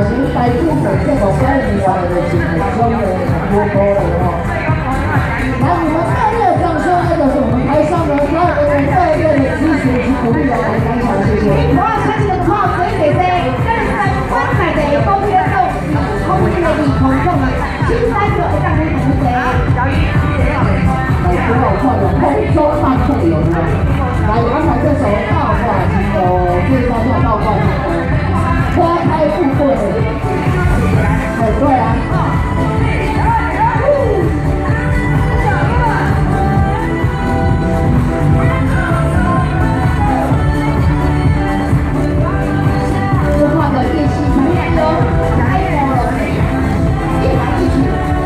就是台主做这个管理员的就是专业多多的哦。那我们热烈掌声，那就是我们台上的所有的人热烈的支持及鼓励哦，非常谢谢。 我相信的话，所以姐姐，跟在观海的公约中，你空气的你空中啊，青山有一张很同学。 很好看的空中漫步有没有？来，刚才这首倒挂金钩，最高跳倒挂金钩，花开富贵。对啊。说话的乐器旁边有开火了，一来一去。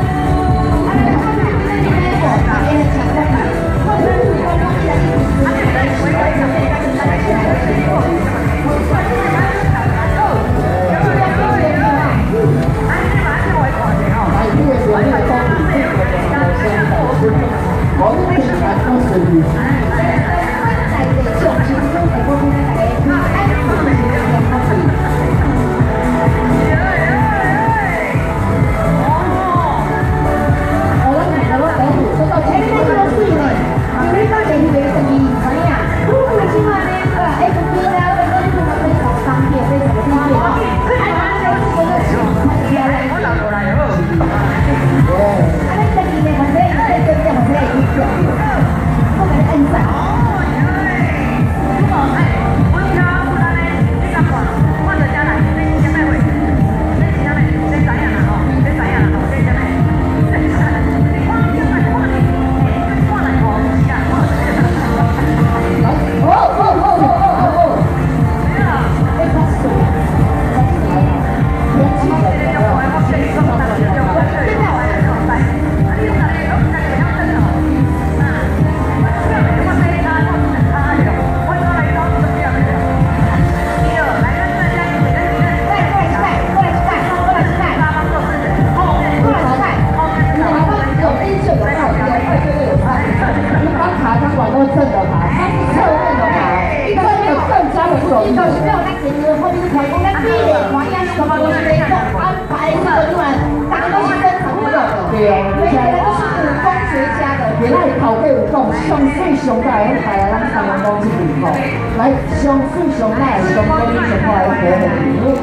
上水上大个台啊，咱台湾讲这句吼，来上水上大个上高上快个火红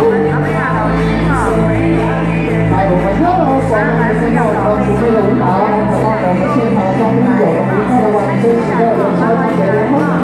来，我们跳楼，我们先跳楼，准备舞蹈。